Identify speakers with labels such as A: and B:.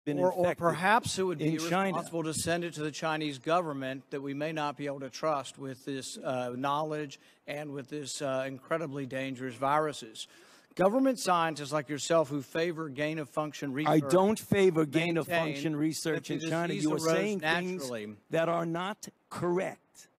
A: been
B: or
A: infected.
B: Or perhaps it would be
A: in China.
B: responsible to send it to the Chinese government that we may not be able to trust with this knowledge and with this incredibly dangerous viruses. Government scientists like yourself who favor gain-of-function research.
A: I don't favor gain-of-function research in China. You are saying
B: naturally.
A: things that are not correct.